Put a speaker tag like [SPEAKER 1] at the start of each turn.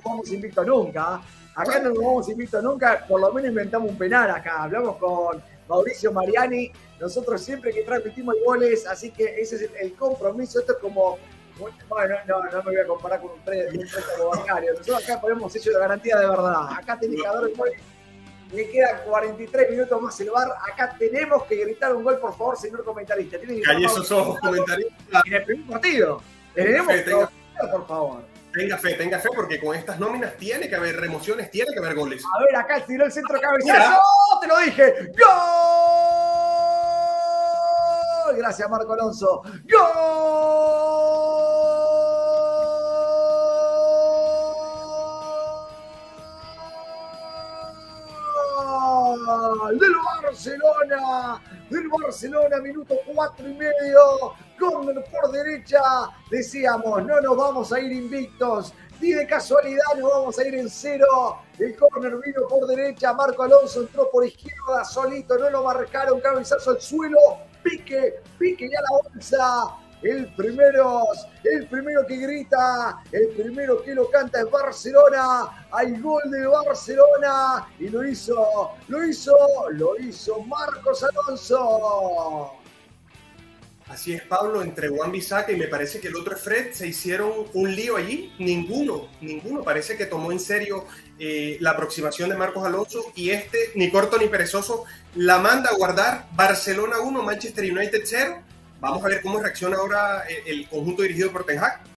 [SPEAKER 1] vamos invictos nunca. Acá no nos vamos invictos nunca, por lo menos inventamos un penal acá. Hablamos con Mauricio Mariani, nosotros siempre que transmitimos goles, así que ese es el compromiso. Esto es como, bueno, no me voy a comparar con un préstamo bancario. Nosotros acá ponemos sello de garantía de verdad. Acá tenés que dar el gol. Le quedan 43 minutos más el VAR. Acá tenemos que gritar un gol, por favor, señor comentarista.
[SPEAKER 2] Calle esos ojos, comentaristas.
[SPEAKER 1] En el primer partido. Tenemos que por favor.
[SPEAKER 2] Tenga fe, porque con estas nóminas tiene que haber remociones, tiene que haber goles.
[SPEAKER 1] A ver, acá tiró el centro cabezazo. ¡Te lo dije! ¡Gol! Gracias, Marco Alonso. ¡Gol! Del Barcelona, minuto 4:30, córner por derecha. Decíamos, no nos vamos a ir invictos, ni de casualidad nos vamos a ir en cero. El córner vino por derecha, Marco Alonso entró por izquierda solito, no lo marcaron, cabezazo al suelo, pique y a la bolsa. El primero que grita, el primero que lo canta es Barcelona. Hay gol de Barcelona y lo hizo Marcos Alonso.
[SPEAKER 2] Así es, Pablo, entre Wan-Bissaka y me parece que el otro es Fred, se hicieron un lío allí. Ninguno parece que tomó en serio la aproximación de Marcos Alonso, y ni corto ni perezoso, la manda a guardar. Barcelona 1, Manchester United 0. Vamos a ver cómo reacciona ahora el conjunto dirigido por Ten Hag.